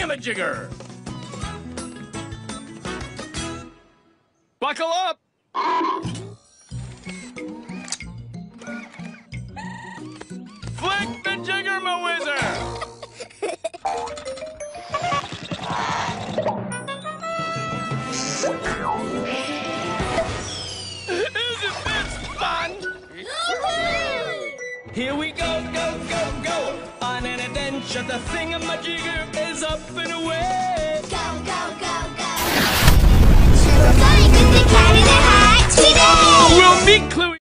thingamajigger! Buckle up! Flick the jigger, my whizzer! Isn't this fun? Here we go, go, go, go! On an adventure, the thingamajigger is up and away! Go, go, go, go! Going with the cat in the hat today! We'll meet Clue.